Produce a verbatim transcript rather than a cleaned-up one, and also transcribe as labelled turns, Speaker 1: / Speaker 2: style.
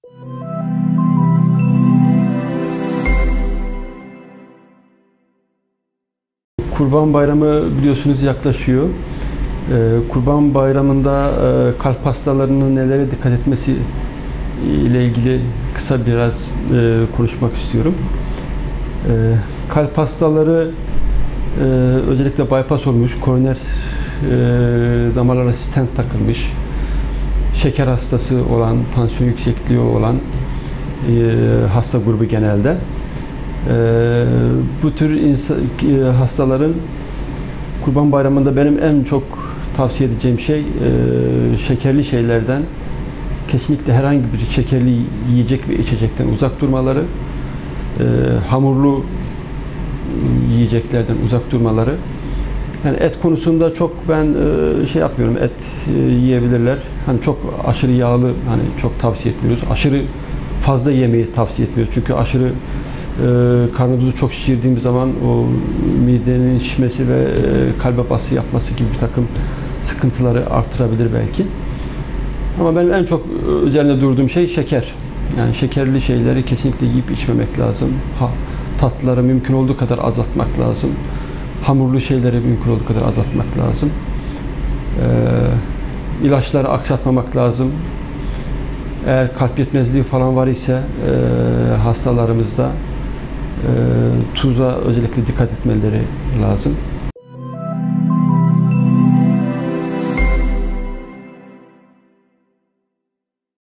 Speaker 1: Kurban Bayramı biliyorsunuz yaklaşıyor. Kurban Bayramı'nda kalp hastalarının nelere dikkat etmesi ile ilgili kısa biraz konuşmak istiyorum. Kalp hastaları özellikle bypass olmuş, koroner damarlara stent takılmış, şeker hastası olan, tansiyon yüksekliği olan hasta grubu genelde. Bu tür insan, hastaların Kurban Bayramı'nda benim en çok tavsiye edeceğim şey şekerli şeylerden, kesinlikle herhangi bir şekerli yiyecek ve içecekten uzak durmaları, hamurlu yiyeceklerden uzak durmaları. Yani et konusunda çok ben şey yapmıyorum, et yiyebilirler. Hani çok aşırı yağlı, hani çok tavsiye etmiyoruz. Aşırı fazla yemeği tavsiye etmiyoruz. Çünkü aşırı karnımızı çok şişirdiğimiz zaman o midenin şişmesi ve kalbe baskı yapması gibi bir takım sıkıntıları artırabilir belki. Ama benim en çok üzerinde durduğum şey şeker. Yani şekerli şeyleri kesinlikle yiyip içmemek lazım. Ha, tatlıları mümkün olduğu kadar azaltmak lazım. Hamurlu şeyleri mümkün olduğu kadar azaltmak lazım. Ee, ilaçları aksatmamak lazım. Eğer kalp yetmezliği falan var ise e, hastalarımızda e, tuza özellikle dikkat etmeleri lazım.